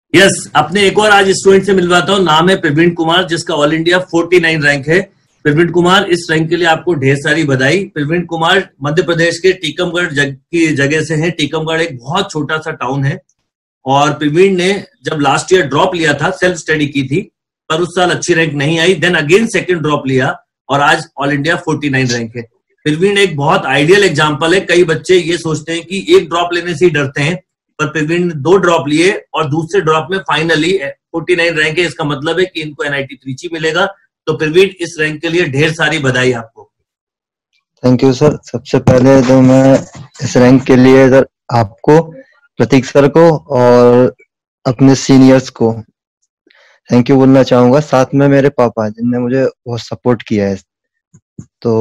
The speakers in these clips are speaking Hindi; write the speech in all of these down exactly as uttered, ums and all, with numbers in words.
यस, अपने एक और आज स्टूडेंट से मिलवाता हूँ। नाम है प्रवीण कुमार, जिसका ऑल इंडिया उनचास रैंक है। प्रवीण कुमार, इस रैंक के लिए आपको ढेर सारी बधाई। प्रवीण कुमार मध्य प्रदेश के टीकमगढ़ जग, की जगह से है। टीकमगढ़ एक बहुत छोटा सा टाउन है और प्रवीण ने जब लास्ट ईयर ड्रॉप लिया था, सेल्फ स्टडी की थी, पर उस साल अच्छी रैंक नहीं आई। देन अगेन सेकंड ड्रॉप लिया और आज ऑल इंडिया उनचास रैंक है। प्रवीण एक बहुत आइडियल एग्जांपल है। कई बच्चे ये सोचते हैं कि एक ड्रॉप लेने से ही डरते हैं, पर प्रवीण ने दो ड्रॉप लिए और दूसरे ड्रॉप में फाइनली उनचास रैंक है। इसका मतलब है कि इनको एनआईटी त्रिची मिलेगा। तो प्रवीण, इस रैंक के लिए ढेर सारी बधाई आपको। Thank you sir. सबसे पहले तो मैं इस रैंक के लिए सर आपको, प्रतीक सर को और अपने सीनियर्स को थैंक यू बोलना चाहूंगा। साथ में मेरे पापा, जिनने मुझे बहुत सपोर्ट किया है। तो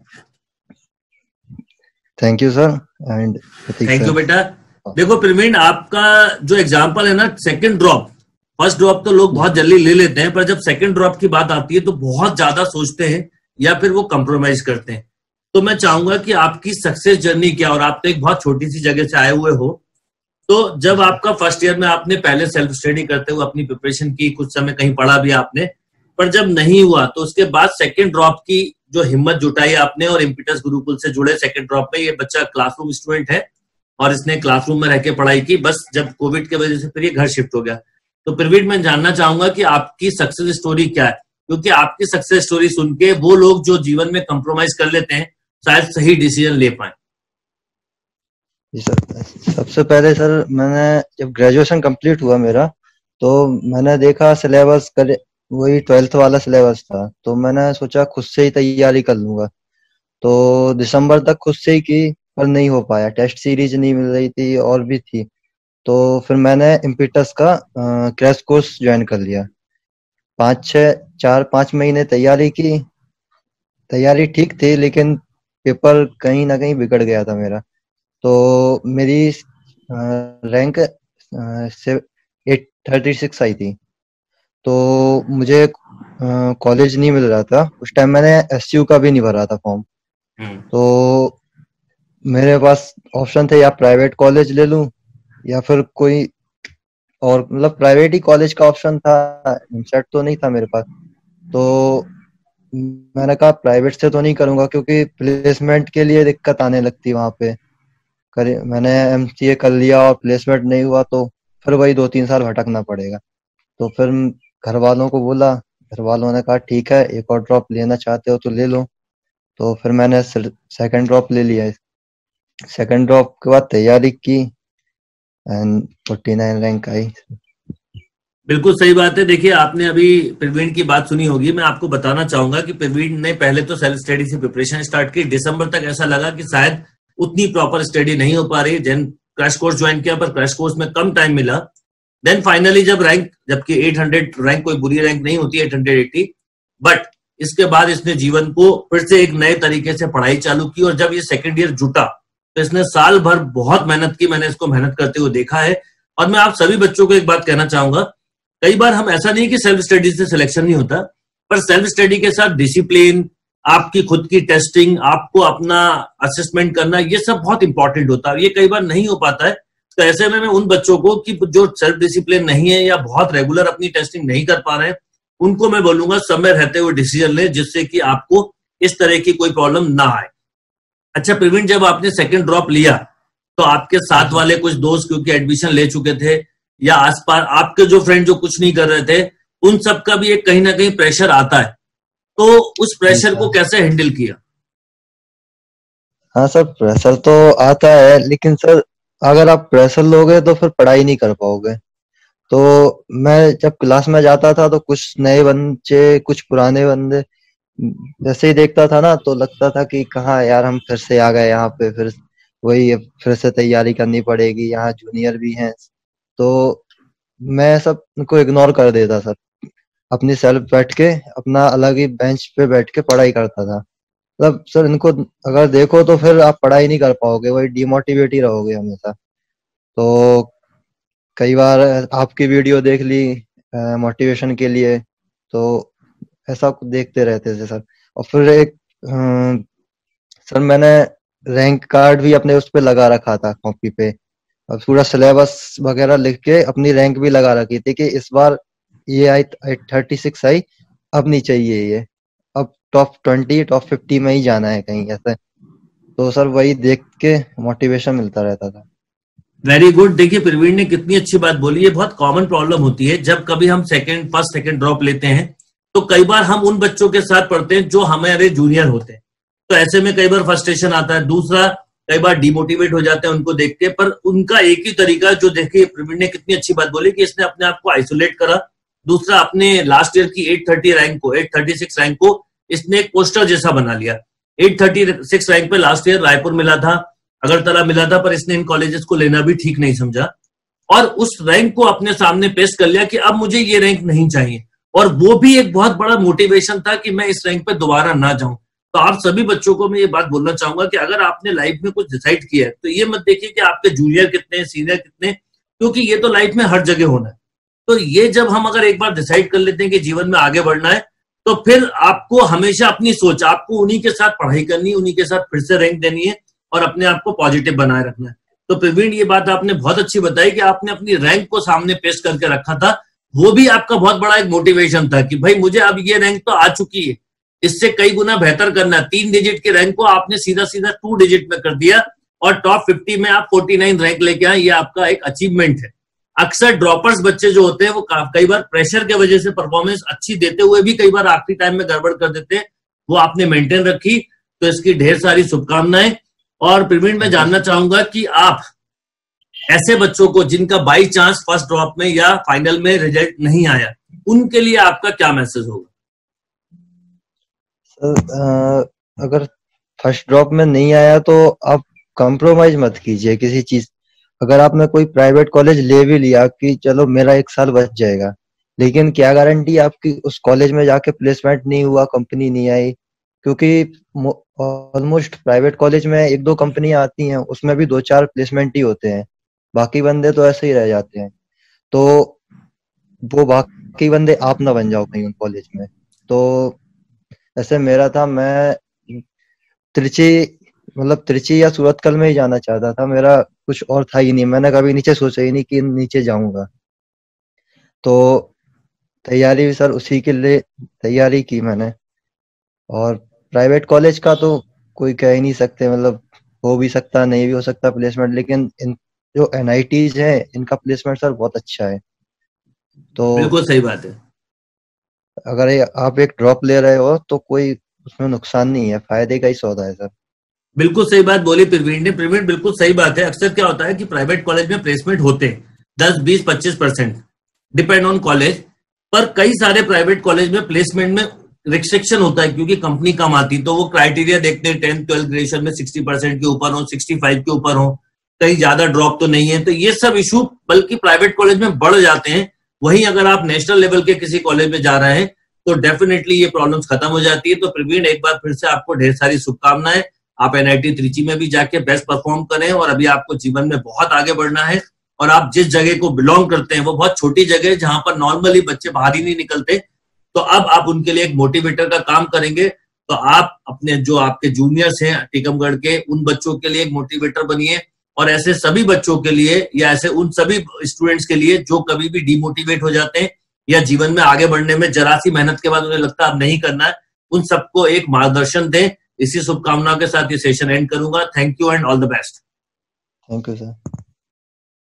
thank you sir and Pratik thank सर। यू बेटा। देखो प्रवीण, आपका जो एग्जाम्पल है ना, सेकंड ड्रॉप, फर्स्ट ड्रॉप तो लोग बहुत जल्दी ले लेते हैं, पर जब सेकंड ड्रॉप की बात आती है तो बहुत ज्यादा सोचते हैं या फिर वो कंप्रोमाइज करते हैं। तो मैं चाहूंगा कि आपकी सक्सेस जर्नी क्या, और आप तो एक बहुत छोटी सी जगह से आए हुए हो, तो जब आपका फर्स्ट ईयर में आपने पहले सेल्फ स्टडी करते हुए अपनी प्रिपरेशन की, कुछ समय कहीं पढ़ा भी आपने, पर जब नहीं हुआ तो उसके बाद सेकंड ड्रॉप की जो हिम्मत जुटाई आपने और इम्पिटस गुरुकुल से जुड़े सेकंड ड्रॉप में। ये बच्चा क्लासरूम स्टूडेंट है और इसने क्लासरूम में रह के पढ़ाई की, बस जब कोविड की वजह से फिर ये घर शिफ्ट हो गया। तो प्रवीण, मैं जानना चाहूंगा कि आपकी सक्सेस स्टोरी क्या है, क्योंकि आपकी सक्सेस स्टोरी सुन के वो लोग जो जीवन में कंप्रोमाइज कर लेते हैं शायद सही डिसीजन ले पाए। जी सर। सबसे पहले सर, मैंने जब ग्रेजुएशन कंप्लीट हुआ मेरा, तो मैंने देखा सिलेबस कर वही ट्वेल्थ वाला सिलेबस था, तो मैंने सोचा खुद से ही तैयारी कर लूंगा। तो दिसंबर तक खुद से ही की, पर नहीं हो पाया। टेस्ट सीरीज नहीं मिल रही थी और भी थी। तो फिर मैंने इम्पिटस का क्रैश कोर्स ज्वाइन कर लिया। पाँच छः चार पाँच महीने तैयारी की। तैयारी ठीक थी, लेकिन पेपर कहीं ना कहीं बिगड़ गया था मेरा। तो मेरी रैंक एट थर्टी सिक्स आई थी। तो मुझे कॉलेज नहीं मिल रहा था उस टाइम। मैंने एसयू का भी नहीं भरा था फॉर्म। तो मेरे पास ऑप्शन थे, या प्राइवेट कॉलेज ले लूं या फिर कोई और, मतलब प्राइवेट ही कॉलेज का ऑप्शन था, एमसेट तो नहीं था मेरे पास। तो मैंने कहा प्राइवेट से तो नहीं करूंगा, क्योंकि प्लेसमेंट के लिए दिक्कत आने लगती वहां पे। करे मैंने एमसीए कर लिया और प्लेसमेंट नहीं हुआ, तो फिर वही दो तीन साल भटकना पड़ेगा। तो फिर घर वालों को बोला, घर वालों ने कहा ठीक है, एक और ड्रॉप लेना चाहते हो तो ले लो। तो फिर मैंने सेकंड ड्रॉप ले लिया। सेकंड ड्रॉप के बाद तैयारी की एंड फोर्टी नाइन रैंक आई। बिल्कुल सही बात है। देखिए, आपने अभी प्रवीण की बात सुनी होगी। मैं आपको बताना चाहूंगा कि प्रवीण ने पहले तो सेल्फ स्टडी से प्रिपरेशन स्टार्ट की। दिसंबर तक ऐसा लगा कि शायद उतनी प्रॉपर स्टडी नहीं हो पा रही। देन क्रैश कोर्स ज्वाइन किया, पर क्रैश कोर्स में कम टाइम मिला। देन फाइनली जब रैंक, जबकि आठ सौ रैंक कोई बुरी रैंक नहीं होती, आठ सौ अस्सी, बट इसके बाद इसने जीवन को फिर से एक नए तरीके से पढ़ाई चालू की। और जब ये सेकेंड ईयर जुटा तो इसने साल भर बहुत मेहनत की। मैंने इसको मेहनत करते हुए देखा है। और मैं आप सभी बच्चों को एक बात कहना चाहूंगा, कई बार हम, ऐसा नहीं कि सेल्फ स्टडी से सिलेक्शन नहीं होता, पर सेल्फ स्टडी के साथ डिसिप्लिन, आपकी खुद की टेस्टिंग, आपको अपना असेसमेंट करना, ये सब बहुत इंपॉर्टेंट होता है। ये कई बार नहीं हो पाता है। तो ऐसे में मैं उन बच्चों को कि जो सेल्फ डिसिप्लिन नहीं है या बहुत रेगुलर अपनी टेस्टिंग नहीं कर पा रहे हैं, उनको मैं बोलूंगा समय रहते हुए डिसीजन लें, जिससे कि आपको इस तरह की कोई प्रॉब्लम ना आए। अच्छा प्रवीण, जब आपने सेकंड ड्रॉप लिया तो आपके साथ वाले कुछ दोस्त, क्योंकि एडमिशन ले चुके थे, या आसपास आपके जो फ्रेंड जो कुछ नहीं कर रहे थे, उन सब का भी एक कहीं ना कहीं प्रेशर आता है। तो उस प्रेशर को कैसे हैंडल किया? हाँ सर, प्रेशर तो आता है, लेकिन सर अगर आप प्रेशर लोगे तो फिर पढ़ाई नहीं कर पाओगे। तो मैं जब क्लास में जाता था तो कुछ नए बच्चे, कुछ पुराने बंदे जैसे ही देखता था ना, तो लगता था कि कहाँ यार हम फिर से आ गए यहाँ पे, फिर वही फिर से तैयारी करनी पड़ेगी, यहाँ जूनियर भी हैं। तो मैं सब उनको इग्नोर कर देता सर। अपनी सेल्फ बैठ के, अपना अलग ही बेंच पे बैठ के पढ़ाई करता था। मतलब सर, इनको अगर देखो तो फिर आप पढ़ाई नहीं कर पाओगे, वही डिमोटिवेट ही रहोगे हमेशा। तो कई बार आपकी वीडियो देख ली मोटिवेशन के लिए, तो ऐसा कुछ देखते रहते थे सर। और फिर एक अ, सर मैंने रैंक कार्ड भी अपने उस पे लगा रखा था, कॉपी पे। अब पूरा सिलेबस वगैरह लिख के अपनी रैंक भी लगा रखी थी कि इस बार ये आई थर्टी सिक्स आई, अब नहीं चाहिए ये, अब टॉप ट्वेंटी टॉप फिफ्टी में ही जाना है कहीं ऐसे। तो सर वही देख के मोटिवेशन मिलता रहता था। Very good. देखिए प्रवीण ने कितनी अच्छी बात बोली। ये बहुत कॉमन प्रॉब्लम होती है जब कभी हम सेकंड फर्स्ट सेकंड ड्रॉप लेते हैं, तो कई बार हम उन बच्चों के साथ पढ़ते हैं जो हमारे जूनियर होते हैं, तो ऐसे में कई बार फ्रस्ट्रेशन आता है। दूसरा, कई बार डिमोटिवेट हो जाते हैं उनको देख के। पर उनका एक ही तरीका, जो देखिए प्रवीण ने कितनी अच्छी बात बोली कि इसने अपने आप को आइसोलेट करा। दूसरा, अपने लास्ट ईयर की एट थर्टी रैंक को एट थर्टी सिक्स रैंक को इसने एक पोस्टर जैसा बना लिया। एट थर्टी सिक्स रैंक पे लास्ट ईयर रायपुर मिला था, अगरतला मिला था, पर इसने इन कॉलेजेस को लेना भी ठीक नहीं समझा और उस रैंक को अपने सामने पेश कर लिया कि अब मुझे ये रैंक नहीं चाहिए। और वो भी एक बहुत बड़ा मोटिवेशन था कि मैं इस रैंक पे दोबारा ना जाऊं। तो आप सभी बच्चों को मैं ये बात बोलना चाहूंगा कि अगर आपने लाइफ में कुछ डिसाइड किया है तो ये मत देखिए कि आपके जूनियर कितने हैं, सीनियर कितने, क्योंकि ये तो लाइफ में हर जगह होना है। तो ये जब हम अगर एक बार डिसाइड कर लेते हैं कि जीवन में आगे बढ़ना है, तो फिर आपको हमेशा अपनी सोच, आपको उन्हीं के साथ पढ़ाई करनी है, उन्हीं के साथ फिर से रैंक देनी है और अपने आप को पॉजिटिव बनाए रखना है। तो प्रवीण, ये बात आपने बहुत अच्छी बताई कि आपने अपनी रैंक को सामने पेश करके रखा था। वो भी आपका बहुत बड़ा एक मोटिवेशन था कि भाई मुझे अब ये रैंक तो आ चुकी है, इससे कई गुना बेहतर करना है। तीन डिजिट के रैंक को आपने सीधा सीधा टू डिजिट में कर दिया और टॉप फिफ्टी में आप फोर्टी नाइन रैंक लेके आए। ये आपका एक अचीवमेंट है। अक्सर ड्रॉपर्स बच्चे जो होते हैं वो कई बार प्रेशर के वजह से परफॉर्मेंस अच्छी देते हुए भी कई बार आखिरी टाइम में गड़बड़ कर देते हैं, वो आपने मेंटेन रखी, तो इसकी ढेर सारी शुभकामनाएं। और प्रवीण, मैं जानना चाहूंगा कि आप ऐसे बच्चों को जिनका बाई चांस फर्स्ट ड्रॉप में या फाइनल में रिजल्ट नहीं आया, उनके लिए आपका क्या मैसेज होगा? सर, अगर फर्स्ट ड्रॉप में नहीं आया तो आप कॉम्प्रोमाइज मत कीजिए किसी चीज। अगर आपने कोई प्राइवेट कॉलेज ले भी लिया कि चलो मेरा एक साल बच जाएगा, लेकिन क्या गारंटी आपकी उस कॉलेज में जाके प्लेसमेंट नहीं हुआ, कंपनी नहीं आई? क्योंकि ऑलमोस्ट प्राइवेट कॉलेज में एक दो कंपनियां आती हैं, उसमें भी दो चार प्लेसमेंट ही होते हैं, बाकी बंदे तो ऐसे ही रह जाते हैं। तो वो बाकी बंदे आप ना बन जाओ कहीं उन कॉलेज में। तो ऐसे मेरा था, मैं त्रिची मतलब त्रिची या सूरतकल में ही जाना चाहता था, मेरा कुछ और था ही नहीं। मैंने कभी नीचे सोचा ही नहीं कि नीचे जाऊंगा। तो तैयारी भी सर उसी के लिए तैयारी की मैंने। और प्राइवेट कॉलेज का तो कोई कह ही नहीं सकते, मतलब हो भी सकता नहीं भी हो सकता प्लेसमेंट, लेकिन इन जो एन आई टीज है इनका प्लेसमेंट सर बहुत अच्छा है। तो बिल्कुल सही बात है। अगर आप एक ड्रॉप ले रहे हो तो कोई उसमें नुकसान नहीं है, फायदे का ही सौदा है सर। बिल्कुल सही बात बोली प्रवीण ने। प्रवीण, बिल्कुल सही बात है। अक्सर क्या होता है कि प्राइवेट कॉलेज में प्लेसमेंट होते हैं दस बीस पच्चीस परसेंट, डिपेंड ऑन कॉलेज। पर कई सारे प्राइवेट कॉलेज में प्लेसमेंट में रिस्ट्रिक्शन होता है क्योंकि कंपनी कम आती, तो वो क्राइटेरिया देखते हैं टेंथ ट्वेल्थ ग्रेजुएशन में सिक्सटी परसेंट के ऊपर हो, सिक्सटी फाइव के ऊपर हो, कहीं ज्यादा ड्रॉप तो नहीं है। तो ये सब इशू बल्कि प्राइवेट कॉलेज में बढ़ जाते हैं। वहीं अगर आप नेशनल लेवल के किसी कॉलेज में जा रहे हैं तो डेफिनेटली ये प्रॉब्लम्स खत्म हो जाती है। तो प्रवीण, एक बार फिर से आपको ढेर सारी शुभकामनाएं। आप एन आई टी त्रिची में भी जाके बेस्ट परफॉर्म करें और अभी आपको जीवन में बहुत आगे बढ़ना है। और आप जिस जगह को बिलोंग करते हैं वो बहुत छोटी जगह है जहां पर नॉर्मली बच्चे बाहर ही नहीं निकलते, तो अब आप उनके लिए एक मोटिवेटर का काम करेंगे। तो आप अपने जो आपके जूनियर्स हैं टीकमगढ़ के, उन बच्चों के लिए एक मोटिवेटर बनिए और ऐसे सभी बच्चों के लिए या ऐसे उन सभी स्टूडेंट्स के लिए जो कभी भी डिमोटिवेट हो जाते हैं या जीवन में आगे बढ़ने में जरा सी मेहनत के बाद उन्हें लगता है अब नहीं करना है, उन सबको एक मार्गदर्शन दें। इसी शुभकामनाओं के साथ ये सेशन एंड करूंगा। Thank you and all the best. Thank you sir.